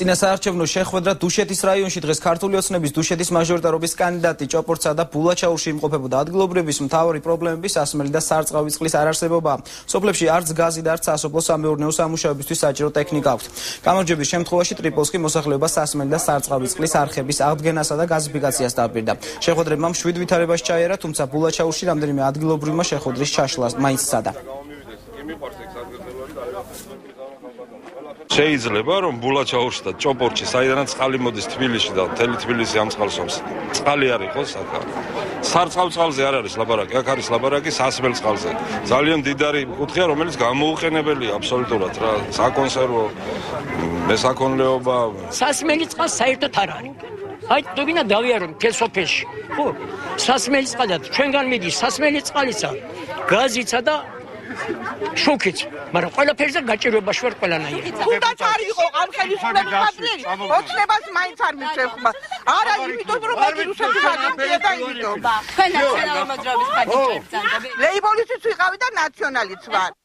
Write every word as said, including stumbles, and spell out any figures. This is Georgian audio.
წინასაარჩევნო შეხვედრა დუშეთის რაიონში დღეს ქართული ოცნების დუშეთის მაჟორიტარობის კანდიდატი ჭოპორცსა და ბულაჩაურში იმყოფებოდა. ადგილობრივების მთავარი პრობლემები სასმელი და სარწყავი წყლის არარსებობა. სოფლებში არც გაზი და არც სასოფლო სამეურნეო სამუშაოებისთვის საჭირო ტექნიკა აქვს. გამარჯვების შემთხვევაში ტრიპოლსკი მოსახლეობა სასმელი და სარწყავი წყლის არხების აღდგენასა და გაზიფიკაციას დაპირდა. შეხვედრებმა მშვიდ ვითარებას ჩაერა, თუმცა ბულაჩაურში რამდენიმე ადგილობრივმა შეხვედრის ჩაშლა მაინც სცადა. შეიძლება რომ ბულაჩაურში და ჭოპორჩი საიდანაც წყალი მოდის თბილისში და მთელი თბილისი ამ წყალს წყალი არ იყოს აქ. სარწყავ წყალზე არ არის ლაბარაკი, აქ არის ლაბარაკი სასმელ წყალზე. ძალიან დიდარი კუთხეა, რომელიც გამოუყენებელია აბსოლუტურად რა, საკონსერვო, მესაქონლეობა. სასმელი წყალს საერთოდ არ არის. აი თუ გინდა დავიარო მთელ სოფელში. ხო, სასმელი წყალია, ჩვენგან მიდის სასმელი წყალისა, გაზიცა და შუქიც, მაგრამ ყველაფერზე გაჭირვებაში ვარ ყველანაირად. თუნდაც არ იყო ამ ხელისუფლების პარტიელი, ოცნებას მაინც არ მისცემ. არა, იმიტომ რომ მაგ რუსეთის აგენტია და იმიტომ. თქვენ ნაციონალურ მოძრაობის ხარჯებს ბრძანდები. ლეიბოლისტიც ვიყავი და ნაციონალიც ვარ.